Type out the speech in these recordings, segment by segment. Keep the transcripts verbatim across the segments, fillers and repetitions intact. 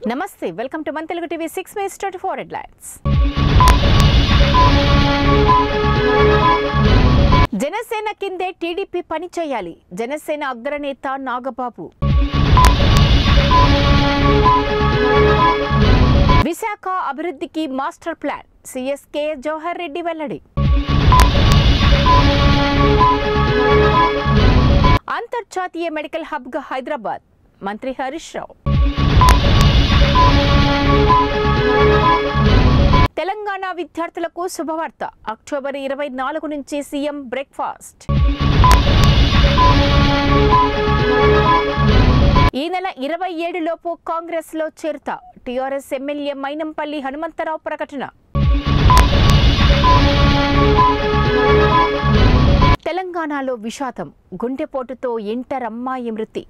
నమస్తే welcome to మన Telugu TV six May twenty four headlines. Janasena కిందే టీడీపీ పని చేయాలి. జనసేన అగ్రనేత నాగబాబు. విశాఖ అభివృద్ధికి master plan. CS K Jawahar Reddy వెల్లడి. అంతర్జాతీయ మెడికల్ హబ్గా హైదరాబాద్. మంత్రి హరీష్ రావు. తెలంగాణ విద్యార్థులకు శుభవార్త. అక్టోబర్ ఇరవై నాలుగు నుంచి సీఎం బ్రేక్ఫాస్ట్. ఈ నెల ఇరవై ఏడు లోపు కాంగ్రెస్ లో చేరుతా. టీఆర్ఎస్ ఎమ్మెల్యే మైనంపల్లి హనుమంతరావు ప్రకటన. తెలంగాణలో విషాదం. గుండెపోటుతో ఇంటర్ అమ్మాయి మృతి.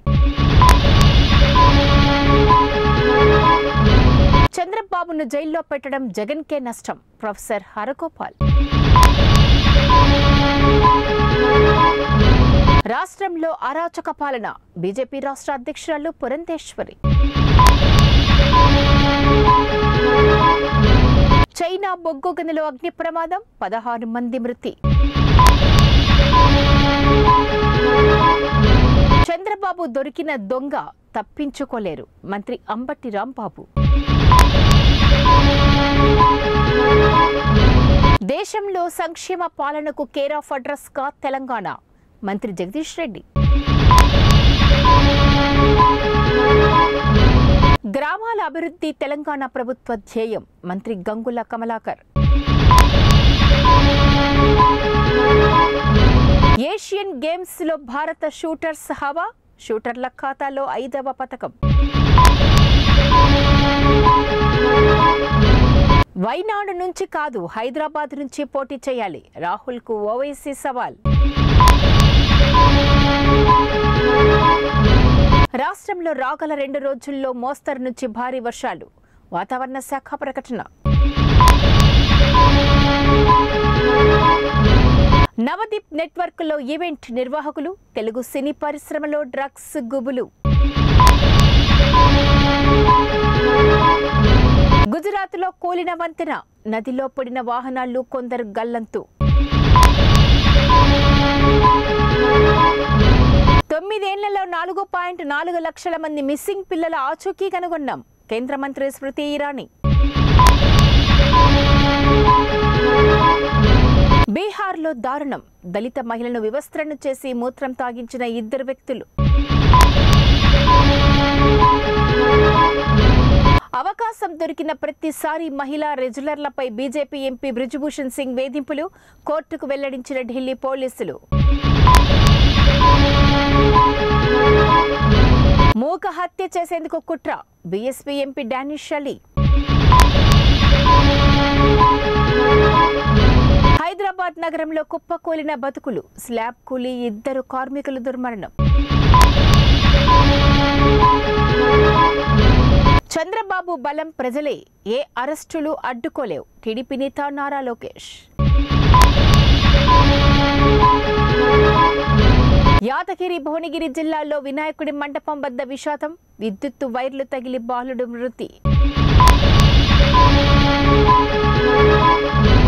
చంద్రబాబును జైల్లో పెట్టడం జగన్కే నష్టం. ప్రొఫెసర్ హరగోపాల్. రాష్ట్రంలో అరాచక పాలన. బీజేపీ రాష్ట్ర అధ్యక్షురాలు పురంధేశ్వరి. చైనా బొగ్గు గనిలో అగ్ని ప్రమాదం. పదహారు మంది మృతి. చంద్రబాబు దొరికిన దొంగ తప్పించుకోలేరు. మంత్రి అంబటి రాంబాబు. దేశంలో సంక్షేమ పాలనకు కేర్ ఆఫ్ అడ్రస్ గా తెలంగాణ. మంత్రి జగదీష్ రెడ్డి. గ్రామాల అభివృద్ధి తెలంగాణ ప్రభుత్వ ధ్యేయం. మంత్రి గంగుల కమలాకర్. ఏషియన్ గేమ్స్ లో భారత షూటర్స్ హవా. షూటర్ల ఖాతాలో ఐదవ పతకం. వైనాడు నుంచి కాదు, హైదరాబాద్ నుంచి పోటీ చేయాలి. రాహుల్ కు ఓవైసీ సవాల్. రాష్ట్రంలో రాగల రెండు రోజుల్లో మోస్తరు నుంచి భారీ వర్షాలు. వాతావరణ శాఖ ప్రకటన. నవదీప్ నెట్వర్క్ లో ఈవెంట్ నిర్వాహకులు. తెలుగు సినీ పరిశ్రమలో డ్రగ్స్ గుబులు. గుజరాత్ లో కూలిన వంతెన. నదిలో పడిన వాహనాలు. కొందరు గల్లంతు. తొమ్మిదేళ్లలో నాలుగు పాయింట్ నాలుగు లక్షల మంది మిస్సింగ్ పిల్లల ఆచూకీ కనుగొన్నాం. కేంద్ర మంత్రి స్మృతి ఇరానీ. బీహార్లో దారుణం. దళిత మహిళను వివస్త్రను చేసి మూత్రం తాగించిన ఇద్దరు వ్యక్తులు. అవకాశం దొరికిన ప్రతిసారి మహిళా రెజ్యులర్లపై బీజేపీ ఎంపీ బ్రిజ్భూషణ్ సింగ్ వేధింపులు. కోర్టుకు వెల్లడించిన ఢిల్లీ పోలీసులు. మూక హత్య చేసేందుకు కుట్ర. BSP MP Danish Ali. హైదరాబాద్ నగరంలో కుప్పకూలిన బతుకులు. స్లాబ్ కూలి ఇద్దరు కార్మికులు దుర్మరణం. చంద్రబాబు బలం ప్రజలే. ఏ అరెస్టులు అడ్డుకోలేవు. టీడీపీ నేత నారా లోకేష్. యాదగిరి భువనగిరి జిల్లాలో వినాయకుడి మండపం వద్ద విషాదం. విద్యుత్తు వైర్లు తగిలి బాలుడు మృతి.